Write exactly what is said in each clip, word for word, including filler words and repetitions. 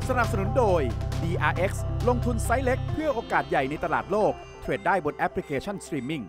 สนับสนุนโดย ดี อาร์ เอ็กซ์ ลงทุนไซส์เล็กเพื่อโอกาสใหญ่ในตลาดโลกเทรดได้บนแอปพลิเคชันสตรีมมิ่ง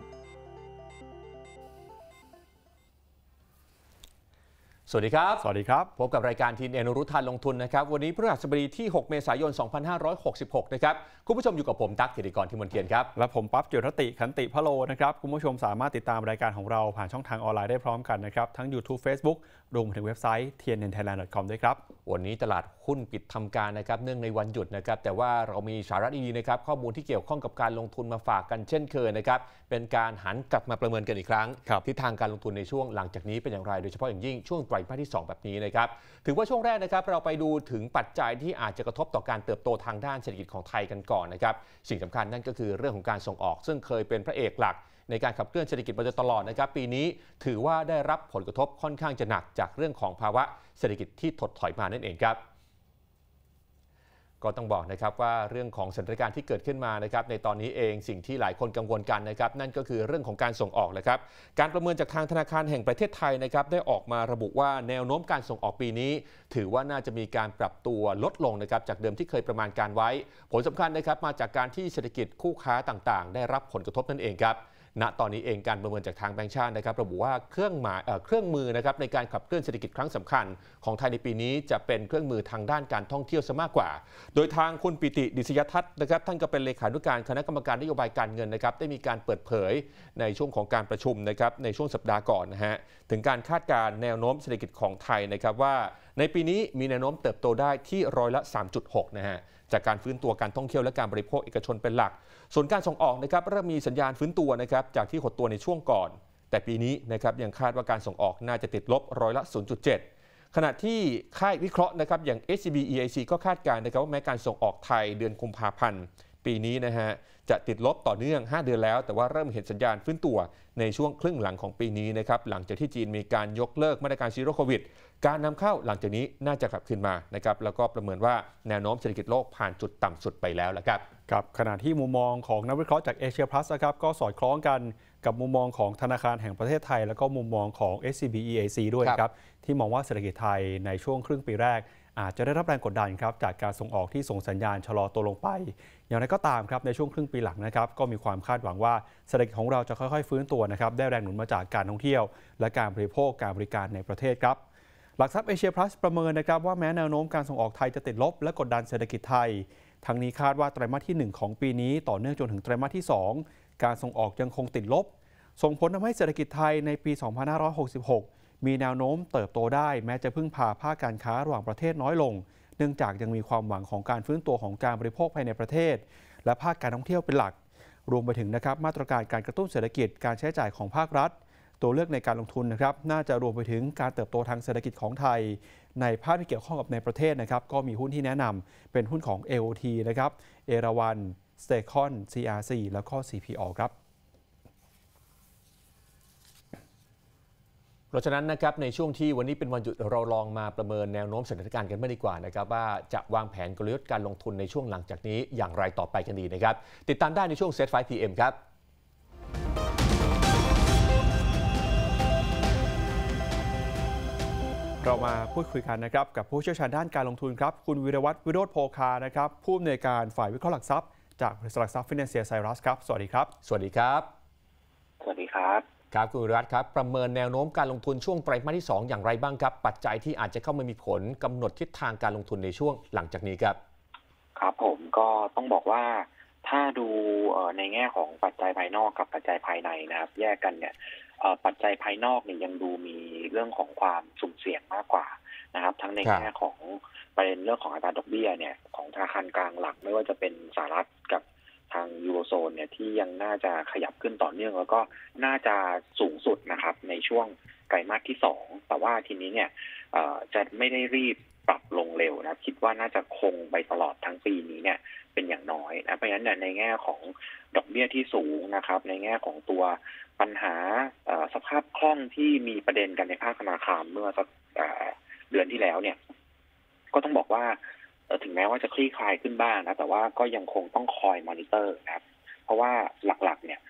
สวัสดีครับสวัสดีครับพบกับรายการทีนเอนุรุทธันลงทุนนะครับวันนี้พฤหัสบดีที่หกเมษายนสองพันห้าร้อยหกสิบหกนะครับคุณผู้ชมอยู่กับผมตั๊กเกียรติกรทิมนเทียนครับและผมปั๊บจิรติขันติพะโลนะครับคุณผู้ชมสามารถติดตามรายการของเราผ่านช่องทางออนไลน์ได้พร้อมกันนะครับทั้ง YouTube Facebook รวมถึงเว็บไซต์ ที เอ็น เอ็น ไทยแลนด์ ดอท คอม ด้วยครับวันนี้ตลาดหุ้นปิดทำการนะครับเนื่องในวันหยุดนะครับแต่ว่าเรามีสาระดีๆนะครับข้อมูลที่เกี่ยวข้องกับการลงทุนมาฝากกันเช่นเคยนะครับเป็นการหันกลับมาประเมินกันอีกครั้งทิศทางการลงทุนในช่วงหลังจากนี้เป็นอย่างไรโดยเฉพาะอย่างยิ่งช่วงไตรมาสที่สองแบบนี้นะครับถือว่าช่วงแรกนะครับเราไปดูถึงปัจจัยที่อาจจะกระทบต่อการเติบโตทางด้านเศรษฐกิจของไทยกันก่อนนะครับสิ่งสำคัญนั่นก็คือเรื่องของการส่งออกซึ่งเคยเป็นพระเอกหลักในการขับเคลื่อนเศรษฐกิจมาโดยตลอดนะครับปีนี้ถือว่าได้รับผลกระทบค่อนข้างจะหนักจากเรื่องของภาวะเศรษฐกิจที่ถดถอยมานั่นเองครับก็ต้องบอกนะครับว่าเรื่องของสถานการณ์ที่เกิดขึ้นมานะครับในตอนนี้เองสิ่งที่หลายคนกังวลกันนะครับนั่นก็คือเรื่องของการส่งออกนะครับการประเมินจากทางธนาคารแห่งประเทศไทยนะครับได้ออกมาระบุว่าแนวโน้มการส่งออกปีนี้ถือว่าน่าจะมีการปรับตัวลดลงนะครับจากเดิมที่เคยประมาณการไว้ผลสำคัญนะครับมาจากการที่เศรษฐกิจคู่ค้าต่างๆได้รับผลกระทบนั่นเองครับณตอนนี้เองการประเมินจากทางแบงก์ชาตินะครับระบุว่าเครื่องหมายเอ่อเครื่องมือนะครับในการขับเคลื่อนเศรษฐกิจครั้งสำคัญของไทยในปีนี้จะเป็นเครื่องมือทางด้านการท่องเที่ยวซะมากกว่าโดยทางคุณปิติดิษยทัศน์นะครับท่านก็เป็นเลขานุการคณะกรรมการนโยบายการเงินนะครับได้มีการเปิดเผยในช่วงของการประชุมนะครับในช่วงสัปดาห์ก่อนนะฮะถึงการคาดการณ์แนวโน้มเศรษฐกิจของไทยนะครับว่าในปีนี้มีแนวโน้มเติบโตได้ที่ร้อยละ สามจุดหก นะฮะจากการฟื้นตัวการท่องเที่ยวและการบริโภคเอกชนเป็นหลักส่วนการส่งออกนะครับเริ่มมีสัญญาณฟื้นตัวนะครับจากที่หดตัวในช่วงก่อนแต่ปีนี้นะครับยังคาดว่าการส่งออกน่าจะติดลบร้อยละ ศูนย์จุดเจ็ด ขณะที่ค่ายวิเคราะห์นะครับอย่าง เอส ซี บี อี ไอ ซี ก็คาดการณ์นะครับว่าแม้การส่งออกไทยเดือนกุมภาพันธ์ปีนี้นะฮะจะติดลบต่อเนื่องห้าเดือนแล้วแต่ว่าเริ่มเห็นสัญญาณฟื้นตัวในช่วงครึ่งหลังของปีนี้นะครับหลังจากที่จีนมีการยกเลิกมาตรการซีโร่โควิดการนำเข้าหลังจากนี้น่าจะกลับคืนมานะครับแล้วก็ประเมินว่าแนวโน้มเศรษฐกิจโลกผ่านจุดต่ำสุดไปแล้วละครับครับขณะที่มุมมองของนักวิเคราะห์จากเอเชียพลัสนะครับก็สอดคล้องกันกับมุมมองของธนาคารแห่งประเทศไทยแล้วก็มุมมองของ เอส ซี บี อี ไอ ซี ด้วยครับที่มองว่าเศรษฐกิจไทยในช่วงครึ่งปีแรกอาจจะได้รับแรงกดดันครับจากการส่งออกที่ส่งสัญญาณชะลอตัวลงไปอย่างไรก็ตามครับในช่วงครึ่งปีหลังนะครับก็มีความคาดหวังว่าเศรษฐกิจของเราจะค่อยๆฟื้นตัวนะครับได้แรงหนุนมาจากการท่องเที่ยวและการบริโภคการบริการในประเทศครับหลักทรัพย์เอเชียพลัสประเมินนะครับว่าแม้แนวโน้มการส่งออกไทยจะติดลบและกดดันเศรษฐกิจไทยทั้งนี้คาดว่าไตรมาสที่หนึ่งของปีนี้ต่อเนื่องจนถึงไตรมาสที่สองการส่งออกยังคงติดลบส่งผลทำให้เศรษฐกิจไทยในปีสองพันห้าร้อยหกสิบหกมีแนวโน้มเติบโตได้แม้จะพึ่งพาภาคการค้าระหว่างประเทศน้อยลงเนื่องจากยังมีความหวังของการฟื้นตัวของการบริโภคภายในประเทศและภาคการท่องเที่ยวเป็นหลักรวมไปถึงนะครับมาตรการการกระตุ้นเศรษฐกิจการใช้จ่ายของภาครัฐตัวเลือกในการลงทุนนะครับน่าจะรวมไปถึงการเติบโตทางเศรษฐกิจของไทยในภาคที่เกี่ยวข้องกับในประเทศนะครับก็มีหุ้นที่แนะนำเป็นหุ้นของ เอ โอ ที นะครับเอราวัณ สเตคอน ซี อาร์ ซี แล้วก็ ซี พี โอ ครับเพราะฉะนั้นนะครับในช่วงที่วันนี้เป็นวันหยุดเราลองมาประเมินแนวโน้มสถานการณ์กันบ้างดีกว่านะครับว่าจะวางแผนกลยุทธ์การลงทุนในช่วงหลังจากนี้อย่างไรต่อไปกันดีนะครับติดตามได้ในช่วง เซต ไฟว์ พี เอ็ม ครับเรามาพูดคุยกันนะครับกับผู้เชี่ยวชาญด้านการลงทุนครับคุณวิรวัฒน์วิโรจน์โภคานะครับผู้อำนวยการฝ่ายวิเคราะห์หลักทรัพย์จากบริษัทหลักทรัพย์ฟินแลนเซียไซรัสครับสวัสดีครับสวัสดีครับสวัสดีครับครับคุณวิรวัฒน์ครับประเมินแนวโน้มการลงทุนช่วงไตรมาสที่สองอย่างไรบ้างครับปัจจัยที่อาจจะเข้ามามีผลกำหนดทิศทางการลงทุนในช่วงหลังจากนี้ครับครับผมก็ต้องบอกว่าถ้าดูในแง่ของปัจจัยภายนอกกับปัจจัยภายในนะครับแยกกันเนี่ยปัจจัยภายนอกเนี่ยยังดูมีเรื่องของความสุ่มเสี่ยงมากกว่านะครับทั้งในแง่ของประเด็นเรื่องของอัตราดอกเบี้ยเนี่ยของธนาคารกลางหลักไม่ว่าจะเป็นสหรัฐกับทางยูโรโซนเนี่ยที่ยังน่าจะขยับขึ้นต่อเนื่องแล้วก็น่าจะสูงสุดนะครับในช่วงไตรมาสที่สองแต่ว่าทีนี้เนี่ยจะไม่ได้รีบปรับลงเร็วนะคิดว่าน่าจะคงไปตลอดทั้งปีนี้เนี่ยเป็นอย่างน้อยนะเพราะฉะนั้นในแง่ของดอกเบี้ยที่สูงนะครับในแง่ของตัวปัญหาสภาพคล่องที่มีประเด็นกันในภาคธนาคารเมื่อสักเดือนที่แล้วเนี่ยก็ต้องบอกว่าถึงแม้ว่าจะคลี่คลายขึ้นบ้างนะแต่ว่าก็ยังคงต้องคอยมอนิเตอร์นะครับเพราะว่าหลักๆเนี่ยต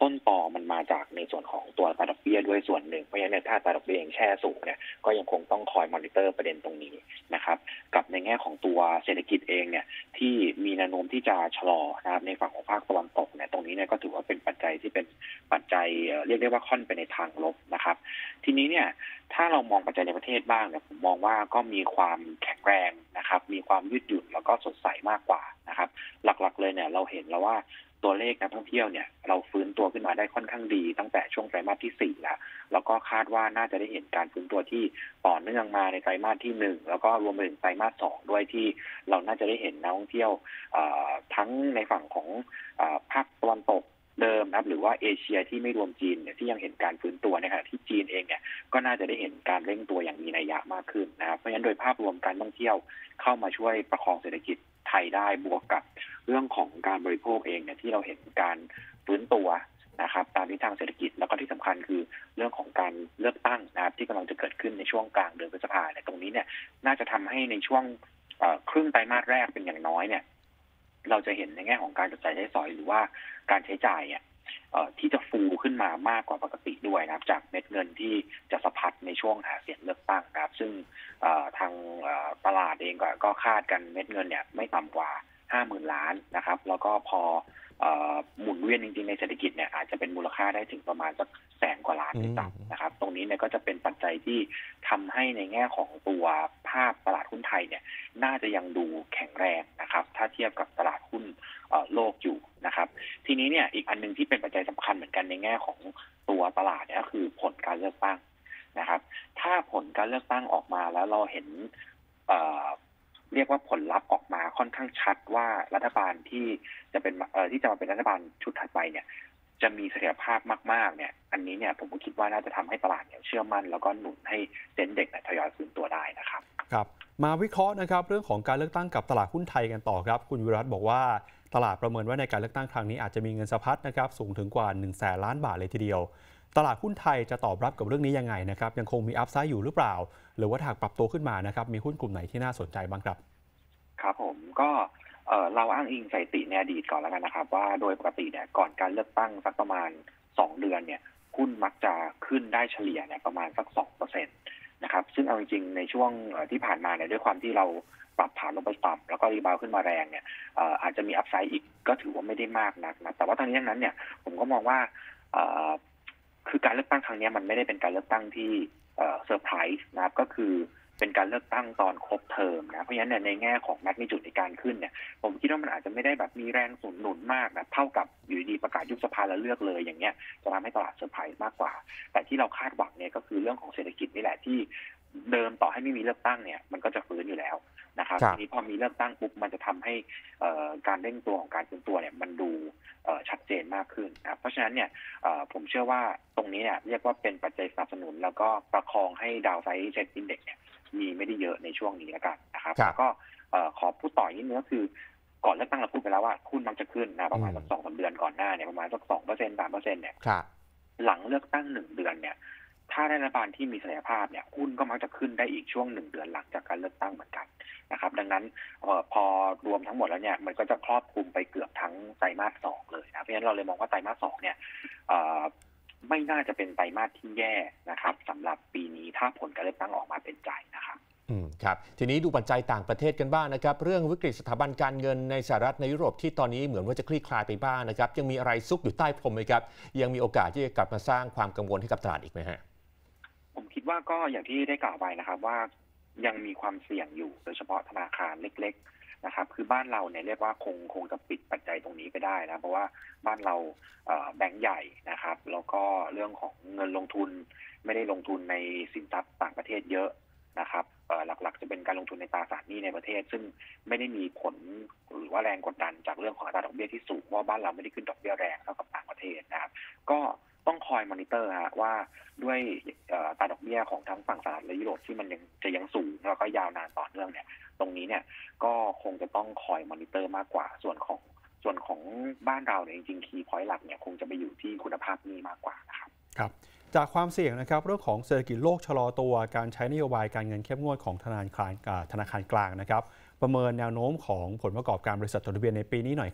ต้นตอมันมาจากในส่วนของตัวอัตราดอกเบี้ยด้วยส่วนหนึ่งเพราะฉะนั้นถ้าอัตราดอกเบี้ยยังแช่สูงเนี่ยก็ยังคงต้องคอยมอนิเตอร์ประเด็นตรงนี้นะครับกับในแง่ของตัวเศรษฐกิจเองเนี่ยที่มีแนวโน้มที่จะชะลอนะครับในฝั่งของภาคตะวันตกเนี่ยตรงนี้เนี่ยก็ถือว่าเป็นปัจจัยที่เป็นปัจจัยเรียกได้ว่าค่อนไปในทางลบนะครับทีนี้เนี่ยถ้าเรามองปัจจัยในประเทศบ้างเนี่ยผมมองว่าก็มีความแข็งแรงนะครับมีความยืดหยุ่นแล้วก็สดใสมากกว่านะครับหลักๆเลยเนี่ยเราเห็นแล้วว่าตัวเลขนักท่องเที่ยวเนี่ยเราฟื้นตัวขึ้นมาได้ค่อนข้างดีตั้งแต่ช่วงไตรมาสที่สี่แล้วแล้วก็คาดว่าน่าจะได้เห็นการฟื้นตัวที่ต่อเนื่องมาในไตรมาสที่หนึ่งแล้วก็รวมไปถึงไตรมาสสองด้วยที่เราน่าจะได้เห็นนักท่องเที่ยวทั้งในฝั่งของภาคตะวันตกเดิมนะครับหรือว่าเอเชียที่ไม่รวมจีนเนี่ยที่ยังเห็นการฟื้นตัวในขณะที่จีนเองเนี่ยก็น่าจะได้เห็นการเร่งตัวอย่างมีนัยยะมากขึ้นนะครับเพราะฉะนั้นโดยภาพรวมการท่องเที่ยวเข้ามาช่วยประคองเศรษฐกิจไทยได้บวกกับเรื่องของการบริโภคเองเนี่ยที่เราเห็นการฟื้นตัวนะครับตามทิศทางเศรษฐกิจแล้วก็ที่สำคัญคือเรื่องของการเลือกตั้งนะครับที่กำลังจะเกิดขึ้นในช่วงกลางเดือนพฤษภาคมเนี่ยตรงนี้เนี่ยน่าจะทำให้ในช่วงครึ่งไตรมาสแรกเป็นอย่างน้อยเนี่ยเราจะเห็นในแง่ของการจับจ่ายใช้สอยหรือว่าการใช้จ่ายเนี่ยที่จะฟูขึ้นมามากกว่าปกติด้วยนะครับจากเม็ดเงินที่จะสะพัดในช่วงหาเสียงเลือกตั้งนะครับซึ่งทางตลาดเองก็คาดกันเม็ดเงินเนี่ยไม่ต่ำกว่า ห้าหมื่น ล้านนะครับแล้วก็พอหมุนเวียนจริงๆในเศรษฐกิจเนี่ยอาจจะเป็นมูลค่าได้ถึงประมาณสักแสนกว่าล้านด้วยซ้ำนะครับตรงนี้เนี่ยก็จะเป็นปัจจัยที่ทำให้ในแง่ของตัวภาพตลาดหุ้นไทยเนี่ยน่าจะยังดูแข็งแรงนะครับถ้าเทียบกับตลาดหุ้นโลกอยู่นะครับทีนี้เนี่ยอีกอันนึงที่เป็นปัจจัยสำคัญเหมือนกันในแง่ของตัวตลาดเนี่ยก็คือผลการเลือกตั้งนะครับถ้าผลการเลือกตั้งออกมาแล้วเราเห็นเอ่อเรียกว่าผลลัพธ์ออกมาค่อนข้างชัดว่ารัฐบาลที่จะเป็นเอ่อที่จะมาเป็นรัฐบาลชุดถัดไปเนี่ยจะมีเสถียรภาพมากๆเนี่ยอันนี้เนี่ยผมคิดว่าน่าจะทำให้ตลาดเนี่ยเชื่อมั่นแล้วก็หนุนให้เซ็นเด็กทยอยฟื้นตัวได้นะครับครับมาวิเคราะห์นะครับเรื่องของการเลือกตั้งกับตลาดหุ้นไทยกันต่อครับคุณวิรัตบอกว่าตลาดประเมินว่าในการเลือกตั้งครั้งนี้อาจจะมีเงินสะพัดนะครับสูงถึงกว่าหนึ่งแสนล้านบาทเลยทีเดียวตลาดหุ้นไทยจะตอบรับกับเรื่องนี้ยังไงนะครับยังคงมีอัพไซด์อยู่หรือเปล่าหรือว่าหากปรับตัวขึ้นมานะครับมีหุ้นกลุ่มไหนที่น่าสนใจบ้างครับครับผมก็เราอ้างอิงสถิติในอดีตก่อนแล้วกันนะครับว่าโดยปกติเนี่ยก่อนการเลือกตั้งสักประมาณสองเดือนเนี่ยหุ้นมักจะขึ้นได้เฉลี่ยเนี่ยประมาณสัก สองเปอร์เซ็นต์ นะครับซึ่งเอาจริงๆในช่วงที่ผ่านมาเนี่ยด้วยความที่เราปรับฐานลงไปต่ำแล้วก็รีบาวขึ้นมาแรงเนี่ยอาจจะมีอัพไซด์อีกก็ถือว่าไม่ได้มากนักนะแต่ว่าทั้งนี้ทั้งนั้นเนี่ยผมก็มองว่าคือการเลือกตั้งครั้งนี้มันไม่ได้เป็นการเลือกตั้งที่เซอร์ไพรส์นะครับก็คือเป็นการเลือกตั้งตอนครบเทอมนะเพราะฉะนั้นในแง่ของแมกนิจูดในการขึ้นเนี่ยผมคิดว่ามันอาจจะไม่ได้แบบมีแรงสนับสนุนมากนะเท่ากับอยู่ดีประกาศยุบสภาแล้วเลือกเลยอย่างเงี้ยจะทำให้ตลาดเซอร์ไพรส์มากกว่าแต่ที่เราคาดหวังเนี่ยก็คือเรื่องของเศรษฐกิจนี่แหละที่เดิมต่อให้ไม่มีเลือกตั้งเนี่ยมันก็จะฟื้นอยู่แล้วนะครับทีนี้พอมีเลือกตั้งปุ๊บมันจะทำให้การเร่งตัวของการฟื้นตัวเนี่ยมันดูชัดเจนมากขึ้นนะเพราะฉะนั้นเนี่ยผมเชื่อว่าตรงนี้เนี่ยเรียกว่าเป็นปัจจัยสนับสนุนแล้วก็ประคองให้ดาวไซด์เซ็ตอินเด็กซ์เนี่ยมีไม่ได้เยอะในช่วงนี้แล้วกันนะครับแล้วก็ขอพูดต่ออีกนิดนึงก็คือก่อนเลือกตั้งเราพูดไปแล้วว่าหุ้นมันจะขึ้นนะประมาณสักสองสามเดือนก่อนหน้าเนี่ยประมาณสักสองเปอร์เซ็นต์สามเปอร์เซ็นต์เนี่ยหลังเลือกตั้งหนึ่งเดือนเนี่ยถ้าได้รัฐบาลที่มีศักยภาพเนี่ยหุ้นก็มักจะขึ้นได้อีกช่วงหนึ่งเดือนหลังจากการเลือกตั้งเหมือนกันนะครับดังนั้นพอรวมทั้งหมดแล้วเนี่ยมันก็จะครอบคลุมไปเกือบทั้งไตรมาสสองเลยนะเพราะฉะนั้นเราเลยมองว่าไตรมาสสองเนี่ยไม่น่าจะเป็นไตรมาสที่แย่นะครับสำหรับปีนี้ถ้าผลการเลือกตั้งออกมาเป็นใจนะครับอืมครับทีนี้ดูปัจจัยต่างประเทศกันบ้างนะครับเรื่องวิกฤตสถาบันการเงินในสหรัฐในยุโรปที่ตอนนี้เหมือนว่าจะคลี่คลายไปบ้างนะครับยังมีอะไรซุกอยู่ใต้พรมไหมครับยังมีโอกาสที่จะกลับมาสร้างความกังวลให้กับตลาดอีกไหมฮะผมคิดว่าก็อย่างที่ได้กล่าวไปนะครับว่ายังมีความเสี่ยงอยู่โดยเฉพาะธนาคารเล็กๆนะครับคือบ้านเราเนี่ยเรียกว่าคงคงจะปิดปัจจัยตรงนี้ไปได้นะเพราะว่าบ้านเราแบงก์ใหญ่นะครับแล้วก็เรื่องของเงินลงทุนไม่ได้ลงทุนในสินทรัพย์ต่างประเทศเยอะนะครับหลักๆจะเป็นการลงทุนในตราสารหนี้ในประเทศซึ่งไม่ได้มีผลหรือว่าแรงกดดันจากเรื่องของอัตราดอกเบี้ยที่สูงเพราะบ้านเราไม่ได้ขึ้นดอกเบี้ยแรงเท่ากับต่างประเทศนะครับก็ต้องคอยมอนิเตอร์ฮะว่าด้วยอัตราดอกเบี้ยของทั้งฝั่งสหรัฐและยุโรปที่มันยังจะยังสูงแล้วก็ยาวนานต่อเนื่องเนี่ยตรงนี้เนี่ยก็คงจะต้องคอยมอนิเตอร์มากกว่าส่วนของส่วนของบ้านเราเนี่ยจริงๆคีย์พอยต์หลักเนี่ยคงจะไปอยู่ที่คุณภาพหนี้มากกว่านะครับครับจากความเสี่ยงนะครับเรื่องของเศรษฐกิจโลกชะลอตัวการใช้นโยบายการเงินเข้มงวดของธนาคารธนาคารกลางนะครับประเมินแนวโน้มของผลประกอบการบริษัทจดทะเบียนในปีนี้หน่อยครับ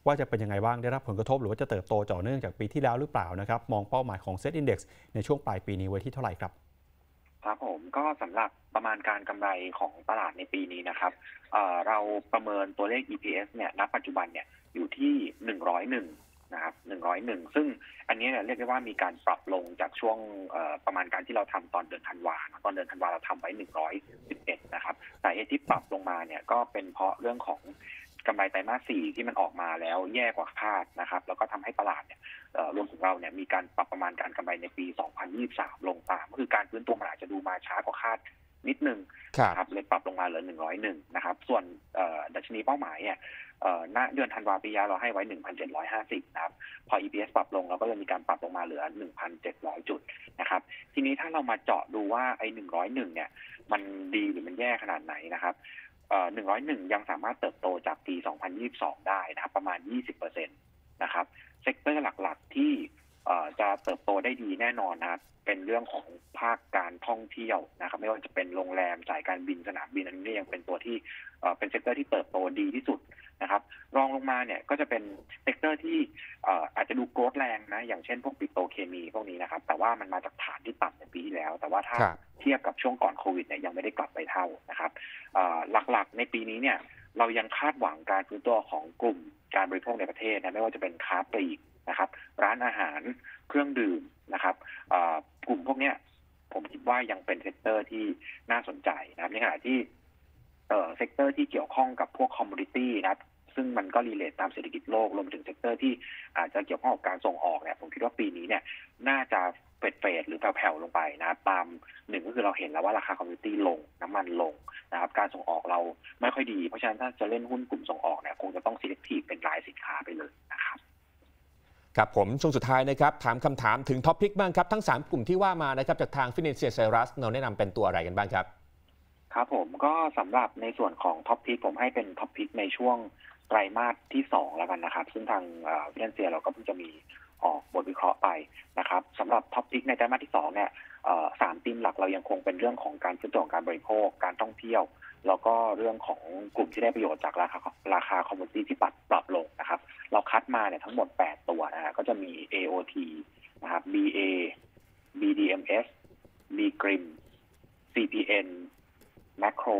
ว่าจะเป็นยังไงบ้างได้รับผลกระทบหรือว่าจะเติบโตต่อเนื่องจากปีที่แล้วหรือเปล่านะครับมองเป้าหมายของ Set Index ในช่วงปลายปีนี้ไว้ที่เท่าไหร่ครับครับผมก็สำหรับประมาณการกำไรของตลาดในปีนี้นะครับเอ่อเราประเมินตัวเลข อี พี เอส เนี่ยณปัจจุบันเนี่ยอยู่ที่หนึ่งร้อยเอ็ดนะครับหนึ่งร้อยเอ็ดซึ่งอันนี้เนี่ยเรียกได้ว่ามีการปรับลงจากช่วงประมาณการที่เราทำตอนเดือนธันวาตอนเดือนธันวาเราทำไว้หนึ่งร้อยสิบเอ็ดนะครับสาเหตุที่ปรับลงมาเนี่ยก็เป็นเพราะเรื่องของกำไรไตรมาสสี่ที่มันออกมาแล้วแย่กว่าคาดนะครับแล้วก็ทำให้ตลาดเนี่ยรวมถึงเราเนี่ยมีการปรับประมาณการกำไรในปีสองพันยี่สิบสามลงตามคือการฟื้นตัวมันอาจจะดูมาช้ากว่าคาดนิดนึงครับเลยปรับลงมาเหลือหนึ่งร้อยเอ็ดนะครับส่วนดัชนีเป้าหมายเนี่ยณเดือนธันวาคมปีที่แล้วเราให้ไว้ หนึ่งพันเจ็ดร้อยห้าสิบ นะครับพอ อี พี เอส ปรับลงเราก็เลยมีการปรับลงมาเหลือ หนึ่งพันเจ็ดร้อย จุดนะครับทีนี้ถ้าเรามาเจาะดูว่าไอ้หนึ่งร้อยเอ็ดเนี่ยมันดีหรือมันแย่ขนาดไหนนะครับเอ่อหนึ่งร้อยเอ็ดยังสามารถเติบโตจากปีสองพันยี่สิบสองได้นะครับประมาณ ยี่สิบเปอร์เซ็นต์ นะครับเซกเตอร์หลักๆที่เอ่อจะเติบโตได้ดีแน่นอนนะครับเป็นเรื่องของภาคการท่องเที่ยวนะครับไม่ว่าจะเป็นโรงแรมสายการบินสนามบินอันนี้ยังเป็นตัวที่เอ่อเป็นเซกเตอร์ที่เติบโตดีที่สุดนะครับรองลงมาเนี่ยก็จะเป็นเซกเตอร์ที่เอ่ออาจจะดูโกรธแรงนะอย่างเช่นพวกปิโตรเคมีพวกนี้นะครับแต่ว่ามันมาจากฐานที่ต่ำในปีที่แล้วแต่ว่าถ้าเทียบกับช่วงก่อนโควิดเนี่ยยังไม่ได้กลับไปเท่านะครับเอ่อหลักๆในปีนี้เนี่ยเรายังคาดหวังการฟื้นตัวของกลุ่มการบริโภคในประเทศนะไม่ว่าจะเป็นค้าปลีกนะครับร้านอาหารเครื่องดื่มนะครับกลุ่มพวกนี้ผมคิดว่ายังเป็นเซกเตอร์ที่น่าสนใจนะครับในขณะที่เอ่อเซกเตอร์ที่เกี่ยวข้องกับพวกคอมมูนิตี้นะครับซึ่งมันก็รีเลทตามเศรษฐกิจโลกรวมถึงเซกเตอร์ที่อาจจะเกี่ยวข้องกับการส่งออกเนี่ยผมคิดว่าปีนี้เนี่ยน่าจะเฟดเฟดหรือแผ่วๆลงไปนะครับตามหนึ่งก็คือเราเห็นแล้วว่าราคาคอมมูนิตี้ลงน้ำมันลงนะครับการส่งออกเราไม่ค่อยดีเพราะฉะนั้นถ้าจะเล่นหุ้นกลุ่มส่งออกเนี่ยคงจะต้อง selective เป็นรายสินค้าไปเลยนะครับครับผมช่วงสุดท้ายนะครับถามคำถามถึงท็อปพิกบ้างครับทั้งสามกลุ่มที่ว่ามานะครับจากทาง Financial Cyrus เราแนะนำเป็นตัวอะไรกันบ้างครับครับผมก็สำหรับในส่วนของท็อปพิกผมให้เป็นท็อปพิกในช่วงไตรมาสที่สองแล้วกันนะครับซึ่งทาง Financial เราก็เพิ่งจะมีออกบทวิเคราะห์ไปนะครับสำหรับท็อปพิกในไตรมาสที่สองเนี่ยสามธีมหลักเรายังคงเป็นเรื่องของการฟื้นตัวของการบริโภคการท่องเที่ยวแล้วก็เรื่องของกลุ่มที่ได้ประโยชน์จากราคาราคาคอมมูนิตี้ที่ปรับปรับลงนะครับเราคัดมาเนี่ยทั้งหมดแปดตัวนะฮะก็จะมี เอ โอ ที นะครับ บี เอ บี ดี เอ็ม เอส B กริม ซี พี เอ็น Macro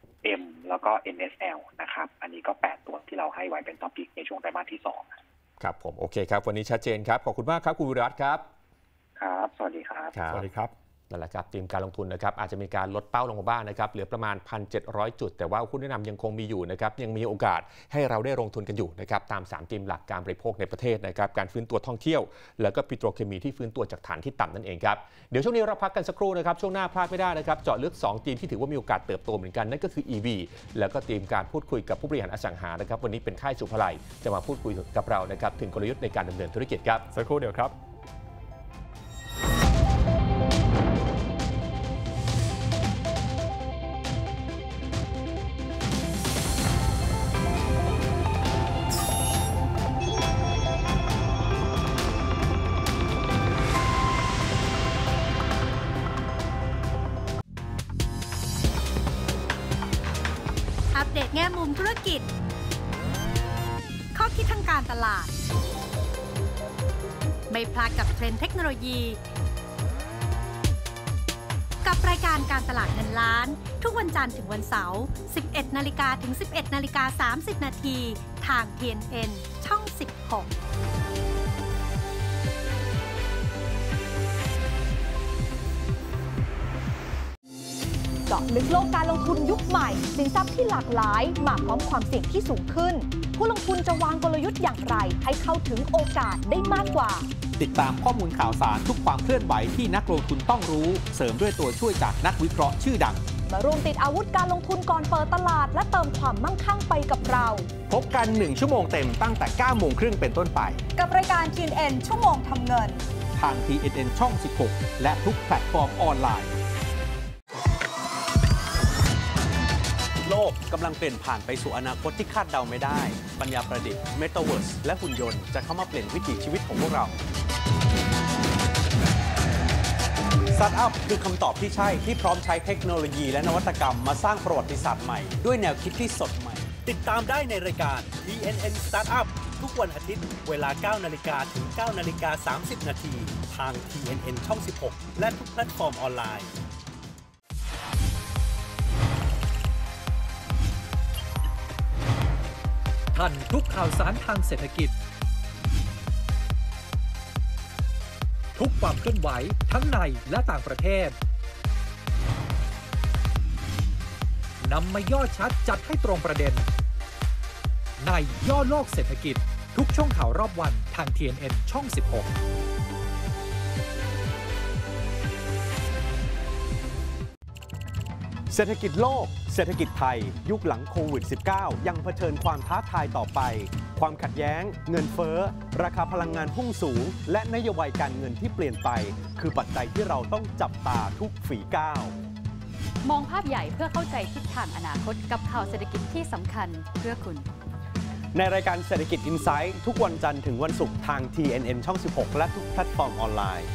M แล้วก็ เอ็น เอส แอล นะครับอันนี้ก็แปดตัวที่เราให้ไว้เป็นท็อปพิกในช่วงไตรมาสที่สองครับผมโอเคครับวันนี้ชัดเจนครับขอบคุณมากครับคุณวิรัตครับครับสวัสดีครับสวัสดีครับนั่นแหละครับทีมการลงทุนนะครับอาจจะมีการลดเป้าลงมาบ้างนะครับเหลือประมาณ หนึ่งพันเจ็ดร้อย จุดแต่ว่าหุ้นแนะนำยังคงมีอยู่นะครับยังมีโอกาสให้เราได้ลงทุนกันอยู่นะครับตามสามธีมหลักการบริโภคในประเทศนะครับการฟื้นตัวท่องเที่ยวแล้วก็ปิโตรเคมีที่ฟื้นตัวจากฐานที่ต่ำนั่นเองครับเดี๋ยวช่วงนี้เราพักกันสักครู่นะครับช่วงหน้าพลาดไม่ได้นะครับเจาะลึกสองธีมที่ถือว่ามีโอกาสเติบโตเหมือนกันนั่นก็คือ อี วี แล้วก็ธีมการพูดคุยกับผู้บริหารอสังหานะครับวันนี้เป็นค่ายสุภไลจะมาพูดคุยกับเรานะครับถึงกลยุทธ์ในการดำเนินธุรกิจครับสักครู่เดี๋ยวครับอัปเดตแง่มุมธุรกิจข้อคิดทางการตลาดไม่พลาดกับเทรนด์เทคโนโลยีกับรายการการตลาดเงินล้านทุกวันจันทร์ถึงวันเสาร์ สิบเอ็ดนาฬิกา ถึง สิบเอ็ดนาฬิกาสามสิบ นาทีทาง ที เอ็น เอ็น ช่อง สิบหกเจาะลึกโลกการลงทุนยุคใหม่สินทรัพย์ที่หลากหลายมาพร้อมความเสี่ยงที่สูงขึ้นผู้ลงทุนจะวางกลยุทธ์อย่างไรให้เข้าถึงโอกาสได้มากกว่าติดตามข้อมูลข่าวสารทุกความเคลื่อนไหวที่นักลงทุนต้องรู้เสริมด้วยตัวช่วยจากนักวิเคราะห์ชื่อดังมารวมติดอาวุธการลงทุนก่อนเปิดตลาดและเติมความมั่งคั่งไปกับเราพบกันหนึ่งชั่วโมงเต็มตั้งแต่เก้าโมงครึ่งเป็นต้นไปกับรายการ ที เอ็น เอ็น ชั่วโมงทำเงินทาง ที เอ็น เอ็น ช่องสิบหกและทุกแพลตฟอร์มออนไลน์โลกกำลังเปลี่ยนผ่านไปสู่อนาคตที่คาดเดาไม่ได้ปัญญาประดิษฐ์เมตาเวิร์สและหุ่นยนต์จะเข้ามาเปลี่ยนวิถีชีวิตของพวกเราสตาร์ทอัพคือคำตอบที่ใช่ที่พร้อมใช้เทคโนโลยีและนวัตกรรมมาสร้างประวัติศาสตร์ใหม่ด้วยแนวคิดที่สดใหม่ติดตามได้ในรายการ ที เอ็น เอ็น Startup ทุกวันอาทิตย์เวลา เก้านาฬิกา ถึง เก้านาฬิกาสามสิบ นาทีทาง ที เอ็น เอ็น ช่อง สิบหก และทุกแพลตฟอร์มออนไลน์ทันทุกข่าวสารทางเศรษฐกิจทุกความเคลื่อนไหวทั้งในและต่างประเทศนำมาย่อชัดจัดให้ตรงประเด็นในย่อโลกเศรษฐกิจทุกช่วงข่าวรอบวันทาง ที เอ็น เอ็น ช่อง สิบหกเศรษฐกิจโลกเศรษฐกิจไทยยุคหลังโควิด สิบเก้า ยังเผชิญความท้าทายต่อไป ความขัดแย้งเงินเฟ้อราคาพลังงานพุ่งสูงและนโยบายการเงินที่เปลี่ยนไปคือปัจจัยที่เราต้องจับตาทุกฝีก้าวมองภาพใหญ่เพื่อเข้าใจทิศทางอนาคตกับข่าวเศรษฐกิจที่สำคัญเพื่อคุณในรายการเศรษฐกิจอินไซต์ทุกวันจันทร์ถึงวันศุกร์ทาง ที เอ็น เอ็น ช่อง สิบหก และทุกแพลตฟอร์มออนไลน์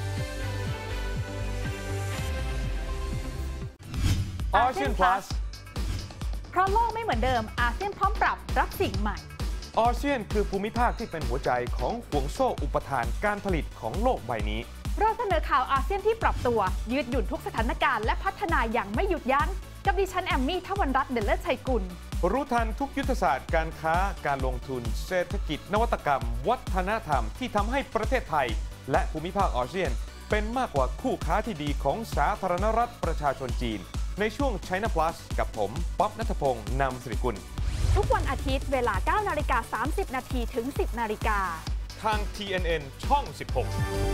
อาเซียน Plus เพราะโลกไม่เหมือนเดิมอาเซียนพร้อมปรับรับสิ่งใหม่อาเซียนคือภูมิภาคที่เป็นหัวใจของห่วงโซ่อุปทานการผลิตของโลกใบนี้เราเสนอข่าวอาเซียนที่ปรับตัวยืดหยุ่นทุกสถานการณ์และพัฒนาอย่างไม่หยุดยั้งกับดิฉันแอมมี่ทวันรัตน์เดลเลอร์ชัยกุลรู้ทันทุกยุทธศาสตร์การค้าการลงทุนเศรษฐกิจนวัตกรรมวัฒนธรรมที่ทำให้ประเทศไทยและภูมิภาคอาเซียนเป็นมากกว่าคู่ค้าที่ดีของสาธารณรัฐประชาชนจีนในช่วง China Plus กับผมป๊อบณัฐพงษ์นำสิริกุลทุกวันอาทิตย์เวลา เก้านาฬิกาสามสิบ นาทีถึง สิบ นาฬิกาทาง ที เอ็น เอ็น ช่อง สิบหก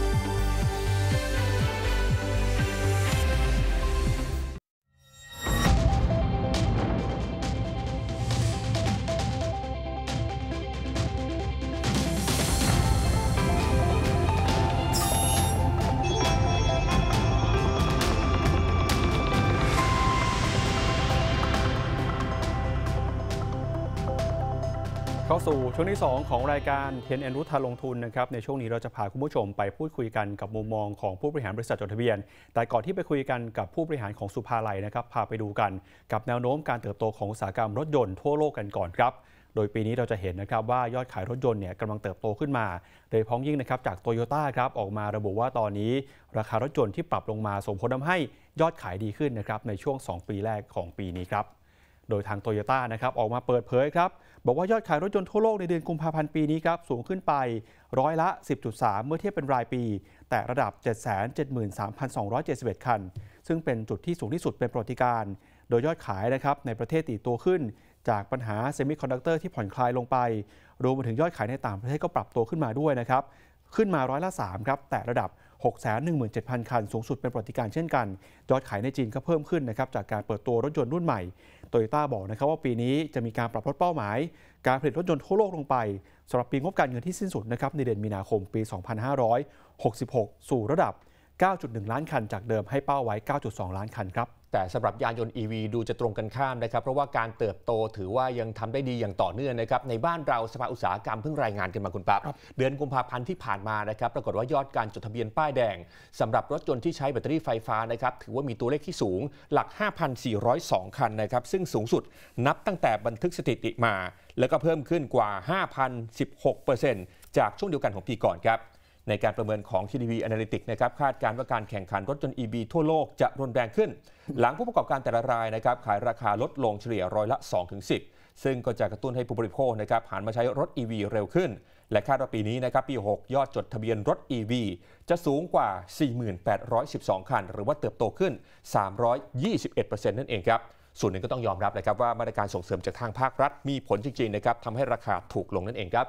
เข้าสู่ช่วงที่สองของรายการ ที เอ็น เอ็น รู้ทันลงทุนนะครับในช่วงนี้เราจะพาคุณผู้ชมไปพูดคุยกันกับมุมมองของผู้บริหารบริษัทจดทะเบียนแต่ก่อนที่ไปคุยกันกับผู้บริหารของสุภาลัยนะครับพาไปดูกันกับแนวโน้มการเติบโตของอุตสาหกรรมรถยนต์ทั่วโลกกันก่อนครับโดยปีนี้เราจะเห็นนะครับว่ายอดขายรถยนต์เนี่ยกำลังเติบโตขึ้นมาโดยพ้องยิ่งนะครับจากโตโยต้าครับออกมาระบุว่าตอนนี้ราคารถยนต์ที่ปรับลงมาส่งผลทำให้ยอดขายดีขึ้นนะครับในช่วงสองปีแรกของปีนี้ครับโดยทางโตโยต้านะครับออกมาเปิดเผยครับบอกว่ายอดขายรถยนต์ทั่วโลกในเดือนกุมภาพันธ์ปีนี้ครับสูงขึ้นไปร้อยละ สิบจุดสาม เมื่อเทียบเป็นรายปีแต่ระดับ เจ็ดแสนเจ็ดหมื่นสามพันสองร้อยเจ็ดสิบเอ็ด คันซึ่งเป็นจุดที่สูงที่สุดเป็นประวัติการณ์โดยยอดขายนะครับในประเทศตีตัวขึ้นจากปัญหาเซมิคอนดักเตอร์ที่ผ่อนคลายลงไปรวมไปถึงยอดขายในต่างประเทศก็ปรับตัวขึ้นมาด้วยนะครับขึ้นมาร้อยละ สามครับแต่ระดับ หกแสนหนึ่งหมื่นเจ็ดพัน คันสูงสุดเป็นประวัติการณ์เช่นกันยอดขายในจีนก็เพิ่มขึ้นนะครับจากการเปิดตัวรถยนต์รุ่นใหม่โตโยต้าบอกนะครับว่าปีนี้จะมีการปรับลดเป้าหมายการผลิตรถยนต์ทั่วโลกลงไปสำหรับปีงบการเงินที่สิ้นสุดนะครับในเดือนมีนาคมปี สองพันห้าร้อยหกสิบหก สู่ระดับ เก้าจุดหนึ่ง ล้านคันจากเดิมให้เป้าไว้ เก้าจุดสอง ล้านคันครับแต่สำหรับยานยนต์ อี วี ดูจะตรงกันข้ามนะครับเพราะว่าการเติบโตถือว่ายังทำได้ดีอย่างต่อเนื่องนะครับในบ้านเราสภาอุตสาหกรรมเพิ่งรายงานกันมาคุณปั๊บเดือนกุมภาพันธ์ที่ผ่านมานะครับปรากฏว่ายอดการจดทะเบียนป้ายแดงสำหรับรถยนต์ที่ใช้แบตเตอรี่ไฟฟ้านะครับถือว่ามีตัวเลขที่สูงหลัก ห้าพันสี่ร้อยสอง คันนะครับซึ่งสูงสุดนับตั้งแต่บันทึกสถิติมาแล้วก็เพิ่มขึ้นกว่า ห้าพันสิบหกเปอร์เซ็นต์ จากช่วงเดียวกันของปีก่อนครับในการประเมินของ ที ดี วี Analytics นะครับคาดการณ์ว่าการแข่งขันรถยนต์ อี วี ทั่วโลกจะรุนแรงขึ้นหลังผู้ประกอบการแต่ละรายนะครับขายราคาลดลงเฉลี่ยร้อยละ สองถึงสิบ ซึ่งก็จะกระตุ้นให้ผู้บริโภคนะครับหันมาใช้รถ อี วี เร็วขึ้นและคาดว่าปีนี้นะครับปีหกยอดจดทะเบียนรถ อี วี จะสูงกว่า สี่หมื่นแปดร้อยสิบสอง คันหรือว่าเติบโตขึ้น สามร้อยยี่สิบเอ็ดเปอร์เซ็นต์ นั่นเองครับส่วนหนึ่งก็ต้องยอมรับนะครับว่ามาตรการส่งเสริมจากทางภาครัฐมีผลจริงๆนะครับทำให้ราคาถูกลงนั่นเองครับ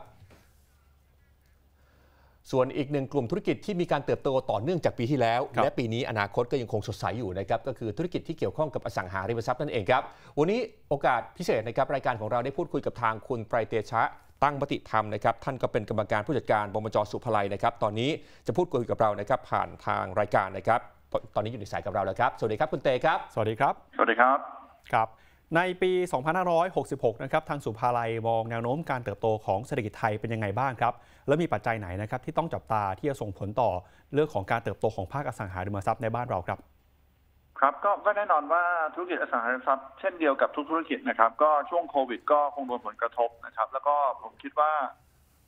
ส่วนอีกหนึ่งกลุ่มธุรกิจที่มีการเติบโตต่อเนื่องจากปีที่แล้วและปีนี้อนาคตก็ยังคงสดใสอยู่นะครับก็คือธุรกิจที่เกี่ยวข้องกับอสังหาริมทรัพย์นั่นเองครับวันนี้โอกาสพิเศษนะครับรายการของเราได้พูดคุยกับทางคุณไตรเตชะตั้งมติธรรมนะครับท่านก็เป็นกรรมการผู้จัดการบมจ.สุภาลัยนะครับตอนนี้จะพูดคุยกับเรานะครับผ่านทางรายการนะครับตอนนี้อยู่ในสายกับเราแล้วครับสวัสดีครับคุณเตครับสวัสดีครับสวัสดีครับครับในปี สองพันห้าร้อยหกสิบหก นะครับทางสุภาลัยมองแนวโน้มการเติบโตของเศรษฐกิจไทยเป็นยังไงบ้างครับและมีปัจจัยไหนนะครับที่ต้องจับตาที่จะส่งผลต่อเรื่องของการเติบโตของภาคอสังหาริมทรัพย์ในบ้านเราครับครับก็ก็แน่นอนว่าธุรกิจอสังหาริมทรัพย์เช่นเดียวกับทุกธุรกิจนะครับก็ช่วงโควิดก็คงโดนผลกระทบนะครับแล้วก็ผมคิดว่า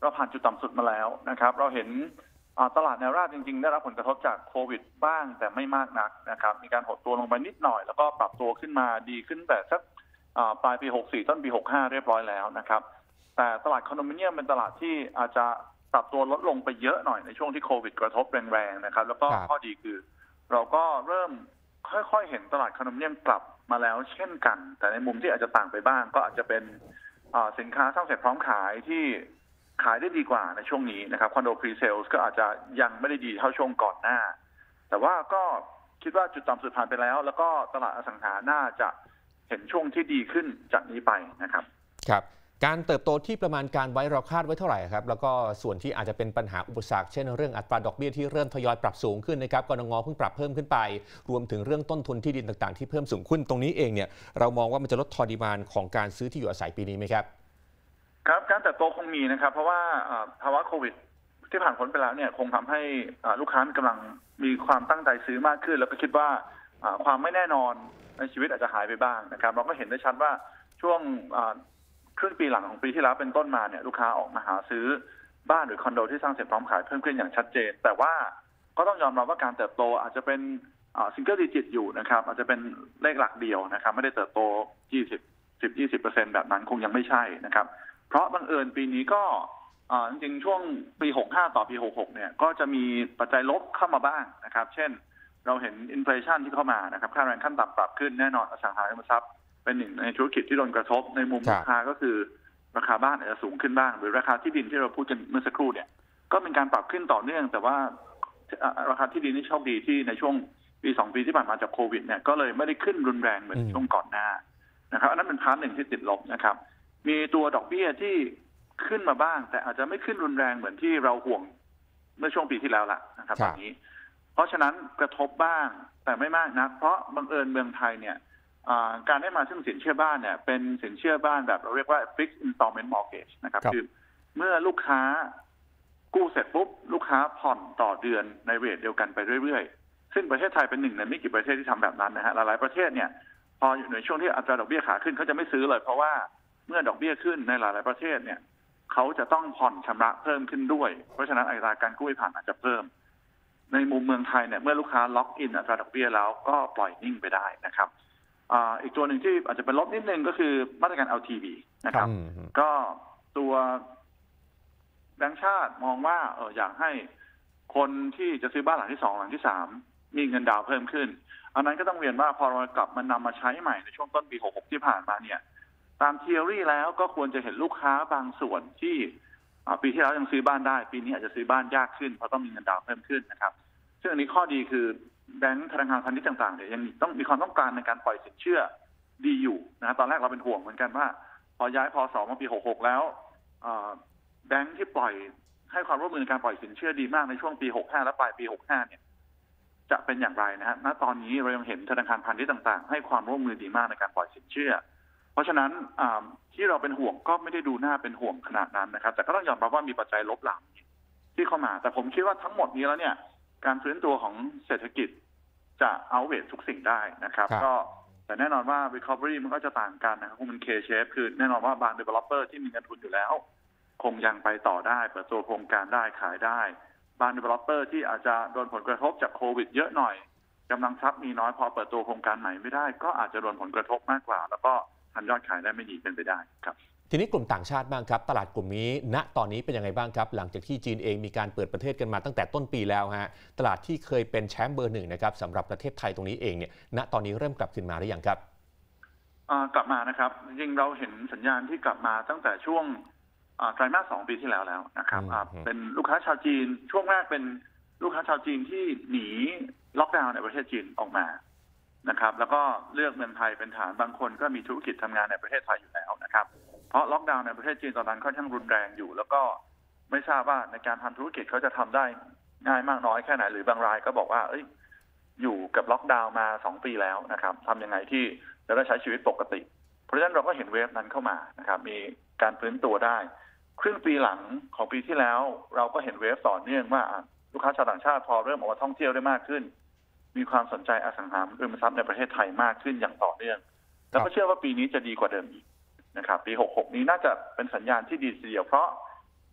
เราผ่านจุดต่ำสุดมาแล้วนะครับเราเห็นตลาดแนวราบจริงๆได้รับผลกระทบจากโควิดบ้างแต่ไม่มากนักนะครับมีการหดตัวลงไปนิดหน่อยแล้วก็ปรับตัวขึ้นมาดีขึ้นแต่สักปลายปีหกสี่ต้นปีหกห้าเรียบร้อยแล้วนะครับแต่ตลาดคอนโดมิเนียมเป็นตลาดที่อาจจะปรับตัวลดลงไปเยอะหน่อยในช่วงที่โควิดกระทบแรงๆนะครับแล้วก็ข้อดีคือเราก็เริ่มค่อยๆเห็นตลาดคอนโดมิเนียมกลับมาแล้วเช่นกันแต่ในมุมที่อาจจะต่างไปบ้างก็อาจจะเป็นสินค้าสร้างเสร็จพร้อมขายที่ขายได้ดีกว่าในช่วงนี้นะครับคอนโดพรีเซลส์ก็อาจจะยังไม่ได้ดีเท่าช่วงก่อนหน้าแต่ว่าก็คิดว่าจุดต่ำสุดผ่านไปแล้วแล้วก็ตลาดอสังหาน่าจะเห็นช่วงที่ดีขึ้นจากนี้ไปนะครับครับการเติบโตที่ประมาณการไว้เราคาดไว้เท่าไหร่ครับแล้วก็ส่วนที่อาจจะเป็นปัญหาอุปสรรคเช่นเรื่องอัตราดอกเบี้ยที่เริ่มทยอยปรับสูงขึ้นนะครับกนง.เพิ่งปรับเพิ่มขึ้นไปรวมถึงเรื่องต้นทุนที่ดินต่างๆที่เพิ่มสูงขึ้นตรงนี้เองเนี่ยเรามองว่ามันจะลดทอดีมานด์ของการซื้อที่อยู่อาศัยปีนี้ไหมครับครับการเติบโตคงมีนะครับเพราะว่าภาวะโควิดที่ผ่านพ้นไปแล้วเนี่ยคงทำให้ลูกค้ากำลังมีความตั้งใจซื้อมากขึ้นแล้วก็คิดว่าความไม่แน่นอนในชีวิตอาจจะหายไปบ้างนะครับเราก็เห็นได้ชัดว่าช่วงครึ่งปีหลังของปีที่แล้วเป็นต้นมาเนี่ยลูกค้าออกมาหาซื้อบ้านหรือคอนโดที่สร้างเสร็จพร้อมขายเพิ่มขึ้นอย่างชัดเจนแต่ว่าก็ต้องยอมรับว่าการเติบโตอาจจะเป็นซิงเกิลดิจิตอยู่นะครับอาจจะเป็นเลขหลักเดียวนะครับไม่ได้เติบโตยี่สิบ สิบ ยี่สิบเปอร์เซ็นต์ แบบนั้นคงยังไม่ใช่นะครับเพราะบังเอิญปีนี้ก็จริงๆช่วงปีหกห้าต่อปีหกหกเนี่ยก็จะมีปัจจัยลบเข้ามาบ้างนะครับเช่นเราเห็นอินเฟลชันที่เข้ามานะครับค่าแรงขั้นต่ำปรับขึ้นแน่นอนอสังหาริมทรัพย์เป็นหนึ่งในธุรกิจที่โดนกระทบในมุมราคาก็คือราคาบ้านอาจจะสูงขึ้นบ้างหรือราคาที่ดินที่เราพูดกันเมื่อสักครู่เนี่ยก็เป็นการปรับขึ้นต่อเนื่องแต่ว่าราคาที่ดินนี่โชคดีที่ในช่วงปีสองปีที่ผ่านมาจากโควิดเนี่ยก็เลยไม่ได้ขึ้นรุนแรงเหมือนช่วงก่อนหน้านะครับอันนั้นเป็นพาร์ทหนึ่งที่ติดลบนะครับมีตัวดอกเบี้ยที่ขึ้นมาบ้างแต่อาจจะไม่ขึ้นรุนแรงเหมือนที่เราห่วงเมื่อช่วงปีที่แล้วละนะครับตอนนี้เพราะฉะนั้นกระทบบ้างแต่ไม่มากนักเพราะบังเอิญเมืองไทยเนี่ยการได้มาซึ่งสินเชื่อบ้านเนี่ยเป็นสินเชื่อบ้านแบบเราเรียกว่า fixed installment mortgage นะครับคือเมื่อลูกค้ากู้เสร็จปุ๊บลูกค้าผ่อนต่อเดือนในเรทเดียวกันไปเรื่อยๆซึ่งประเทศไทยเป็นหนึ่งในไม่กี่ประเทศที่ทำแบบนั้นนะฮะหลายๆประเทศเนี่ยพออยู่ในช่วงที่อัตราดอกเบี้ยขาขึ้นเขาจะไม่ซื้อเลยเพราะว่าเมื่อดอกเบี้ยขึ้นในหลายๆประเทศเนี่ยเขาจะต้องผ่อนชำระเพิ่มขึ้นด้วยเพราะฉะนั้นอัตราการกู้ผ่านอาจจะเพิ่มในมุมเมืองไทยเนี่ยเมื่อลูกค้าล็อกอินอัตราดอกเบี้ยแล้วก็ปล่อยนิ่งไปได้นะครับอีกตัวหนึ่งที่อาจจะเป็นลบนิดนึงก็คือมาตรการ แอล ที วี นะครับก็ตัวแบงก์ชาติมองว่าเอออยากให้คนที่จะซื้อบ้านหลังที่สองหลังที่สามมีเงินดาวเพิ่มขึ้นอันนั้นก็ต้องเรียนว่าพอเรากลับมานำมาใช้ใหม่ในช่วงต้นปีหกหกที่ผ่านมาเนี่ยตามทฤษฎีแล้วก็ควรจะเห็นลูกค้าบางส่วนที่ปีที่แล้วยังซื้อบ้านได้ปีนี้อาจจะซื้อบ้านยากขึ้นเพราะต้องมีเงินดาวเพิ่มขึ้นนะครับซึ่งอันนี้ข้อดีคือแบงก์ธนาคารพาณิชย์ต่างๆเนี่ยยังต้องมีความต้องการในการปล่อยสินเชื่อดีอยู่นะตอนแรกเราเป็นห่วงเหมือนกันว่าพอย้ายพศมาปีหกหกแล้วแบงก์ที่ปล่อยให้ความร่วมมือในการปล่อยสินเชื่อดีมากในช่วงปีหกห้าและปลายปีหกห้าเนี่ยจะเป็นอย่างไรนะฮะณตอนนี้เรายังเห็นธนาคารพาณิชย์ต่างๆให้ความร่วมมือดีมากในการปล่อยสินเชื่อเพราะฉะนั้นที่เราเป็นห่วงก็ไม่ได้ดูน่าเป็นห่วงขนาดนั้นนะครับแต่ก็ต้องยอมรับว่ามีปัจจัยลบหลังที่เข้ามาแต่ผมคิดว่าทั้งหมดนี้แล้วเนี่ยการฟื้นตัวของเศรษฐกิจจะเอาเวททุกสิ่งได้นะครับก็แต่แน่นอนว่า recovery มันก็จะต่างกันนะครับคงเป็น K shape คือแน่นอนว่าบาง developer ที่มีเงินทุนอยู่แล้วคงยังไปต่อได้เปิดตัวโครงการได้ขายได้บาง developer ที่อาจจะโดนผลกระทบจากโควิดเยอะหน่อยกำลังทรัพย์มีน้อยพอเปิดตัวโครงการใหม่ไม่ได้ก็อาจจะโดนผลกระทบมากกว่าแล้วก็ทำยอดขายได้ไม่ดีเป็นไปได้ครับทีนี้กลุ่มต่างชาติบ้างครับตลาดกลุ่มนี้ณตอนนี้เป็นยังไงบ้างครับหลังจากที่จีนเองมีการเปิดประเทศกันมาตั้งแต่ต้นปีแล้วฮะตลาดที่เคยเป็นแชมป์เบอร์หนึ่งนะครับสำหรับประเทศไทยตรงนี้เองเนี่ยณตอนนี้เริ่มกลับขึ้นมาหรือยังครับกลับมานะครับจริงๆเราเห็นสัญญาณที่กลับมาตั้งแต่ช่วงไตรมาสสองปีที่แล้วแล้วนะครับเป็นลูกค้าชาวจีนช่วงแรกเป็นลูกค้าชาวจีนที่หนีล็อกดาวน์ในประเทศจีนออกมานะครับแล้วก็เลือกเมืองไทยเป็นฐานบางคนก็มีธุรกิจทำงานในประเทศไทยอยู่แล้วนะครับเพราะล็อกดาวน์ในประเทศจีนตอนนั้นค่อนข้างรุนแรงอยู่แล้วก็ไม่ทราบว่าในการทำธุรกิจเขาจะทำได้ง่ายมากน้อยแค่ไหนหรือบางรายก็บอกว่าเอ้ยอยู่กับล็อกดาวน์มาสองปีแล้วนะครับทำยังไงที่จะได้ใช้ชีวิตปกติเพราะฉะนั้นเราก็เห็นเวฟนั้นเข้ามานะครับมีการฟื้นตัวได้ครึ่งปีหลังของปีที่แล้วเราก็เห็นเวฟต่อเนื่องว่าลูกค้าชาวต่างชาติพอเริ่มออกมาท่องเที่ยวได้มากขึ้นมีความสนใจอสังหาริมทรัพย์ในประเทศไทยมากขึ้นอย่างต่อเนื่องแล้วก็เชื่อว่าปีนี้จะดีกว่าเดิมอีกนะครับปีหกหกนี้น่าจะเป็นสัญญาณที่ดีทีเดียวเพราะ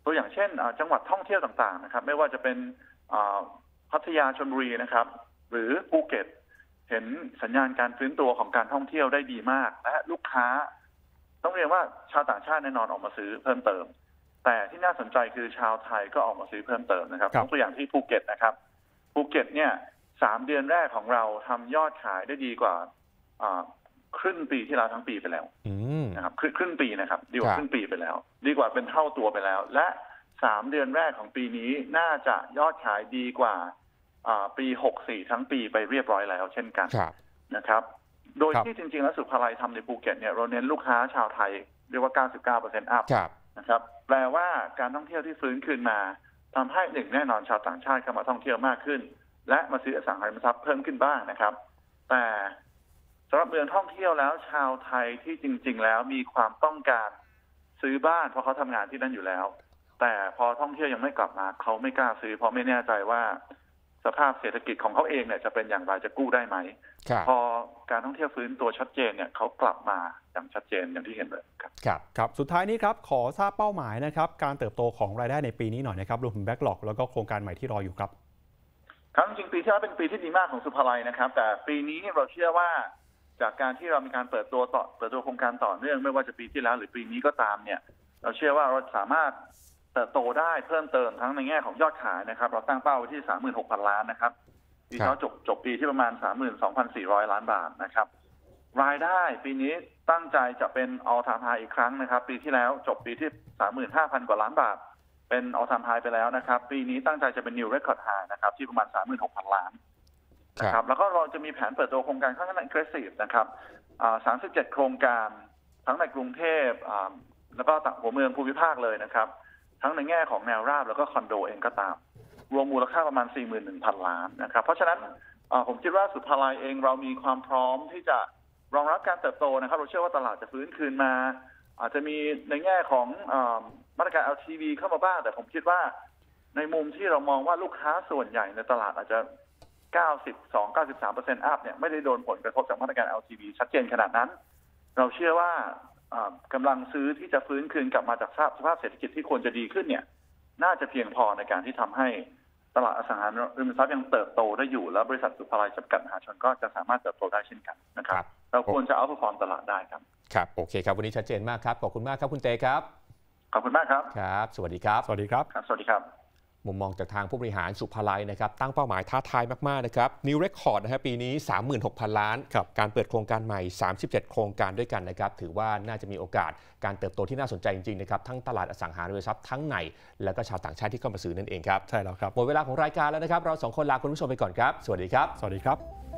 ตัวอย่างเช่นจังหวัดท่องเที่ยวต่างๆนะครับไม่ว่าจะเป็นพัทยาชลบุรีนะครับหรือภูเก็ตเห็นสัญญาณการฟื้นตัวของการท่องเที่ยวได้ดีมากและลูกค้าต้องเรียนว่าชาวต่างชาติแน่นอนออกมาซื้อเพิ่มเติมแต่ที่น่าสนใจคือชาวไทยก็ออกมาซื้อเพิ่มเติมนะครับตัวอย่างที่ภูเก็ตนะครับภูเก็ตเนี่ยสามเดือนแรกของเราทำยอดขายได้ดีกว่าครึ่งปีที่แล้วทั้งปีไปแล้วนะครับครึ่งปีนะครับดีกว่าครึ่งปีไปแล้วดีกว่าเป็นเท่าตัวไปแล้วและสามเดือนแรกของปีนี้น่าจะยอดขายดีกว่าปีหกสี่ทั้งปีไปเรียบร้อยแล้วเช่นกันนะครับโดยที่จริงๆแล้วสุภาลัยทำในภูเก็ตเนี่ยเราเน้นลูกค้าชาวไทยเรียกว่า เก้าสิบเก้าเปอร์เซ็นต์ อัพนะครับแปลว่าการท่องเที่ยวที่ฟื้นคืนมาทำให้หนึ่งแน่นอนชาวต่างชาติเข้ามาท่องเที่ยวมากขึ้นและมาซื้ออสังหาริมทรัพย์เพิ่มขึ้นบ้างนะครับแต่สำหรับเมืองท่องเที่ยวแล้วชาวไทยที่จริงๆแล้วมีความต้องการซื้อบ้านเพราะเขาทำงานที่นั่นอยู่แล้วแต่พอท่องเที่ยวยังไม่กลับมาเขาไม่กล้าซื้อเพราะไม่แน่ใจว่าสภาพเศรษฐกิจของเขาเองเนี่ยจะเป็นอย่างไรจะกู้ได้ไหมพอการท่องเที่ยวฟื้นตัวชัดเจนเนี่ยเขากลับมาอย่างชัดเจนอย่างที่เห็นเลยครับครับครับสุดท้ายนี้ครับขอทราบเป้าหมายนะครับการเติบโตของรายได้ในปีนี้หน่อยนะครับรวมถึงแบ็กหลอกแล้วก็โครงการใหม่ที่รออยู่ครับครับจริงๆปีที่แล้วเป็นปีที่ดีมากของสุภาลัยนะครับแต่ปีนี้เราเชื่อว่าจากการที่เรามีการเปิดตัวต่อเปิดตัวโครงการต่อเนื่องไม่ว่าจะปีที่แล้วหรือปีนี้ก็ตามเนี่ยเราเชื่อว่าเราสามารถเติบโตได้เพิ่มเติมทั้งในแง่ของยอดขายนะครับเราตั้งเป้าไว้ที่ สามหมื่นหกพัน ล้านนะครับปีที่แล้วจบจบปีที่ประมาณ สามหมื่นสองพันสี่ร้อย ล้านบาทนะครับรายได้ปีนี้ตั้งใจจะเป็น all time high อีกครั้งนะครับปีที่แล้วจบปีที่ สามหมื่นห้าพัน กว่าล้านบาทเป็น all time high ไปแล้วนะครับปีนี้ตั้งใจจะเป็น new record high นะครับที่ประมาณ สามหมื่นหกพัน ล้านนะครับแล้วก็เราจะมีแผนเปิดตัวโครงการค่อนข้าง aggressive นะครับสามสิบเจ็ดโครงการทั้งในกรุงเทพแล้วก็ต่างหัวเมืองภูมิภาคเลยนะครับทั้งในแง่ของแนวราบแล้วก็คอนโดเองก็ตามรวมมูลค่าประมาณ สี่หมื่นหนึ่งพัน ล้านนะครับเพราะฉะนั้นผมคิดว่าสุภาลัยเองเรามีความพร้อมที่จะรองรับการเติบโตนะครับเราเชื่อว่าตลาดจะฟื้นคืนมาอาจจะมีในแง่ของมาตรการ แอล ที วี เข้ามาบ้างแต่ผมคิดว่าในมุมที่เรามองว่าลูกค้าส่วนใหญ่ในตลาดอาจจะ เก้าสิบสอง เก้าสิบสามเปอร์เซ็นต์ อัพเนี่ยไม่ได้โดนผลกระทบจากมาตรการ แอล ที วี ชัดเจนขนาดนั้นเราเชื่อว่ากำลังซื้อที่จะฟื้นคืนกลับมาจากสภาพเศรษฐกิจที่ควรจะดีขึ้นเนี่ยน่าจะเพียงพอในการที่ทำให้ตลาดอสังหาริมทรัพย์ยังเติบโตได้อยู่และบริษัทสุภาลัยจำกัดมหาชนก็จะสามารถเติบโตได้เช่นกันนะครับเราควรจะเอาท์เพอร์ฟอร์มตลาดได้ครับครับโอเคครับวันนี้ชัดเจนมากครับขอบคุณมากครับคุณเตครับขอบคุณมากครับครับสวัสดีครับสวัสดีครับสวัสดีครับมุมมองจากทางผู้บริหารสุภาลัยนะครับตั้งเป้าหมายท้าทายมากๆนะครับ New Record นะครับปีนี้ สามหมื่นหกพัน ล้านการเปิดโครงการใหม่สามสิบเจ็ดโครงการด้วยกันนะครับถือว่าน่าจะมีโอกาสการเติบโตที่น่าสนใจจริงๆนะครับทั้งตลาดอสังหาริมทรัพย์ทั้งในและก็ชาวต่างชาติที่เข้ามาซื้อนั่นเองครับใช่แล้วครับหมดเวลาของรายการแล้วนะครับเราสองคนลาคุณผู้ชมไปก่อนครับสวัสดีครับสวัสดีครับ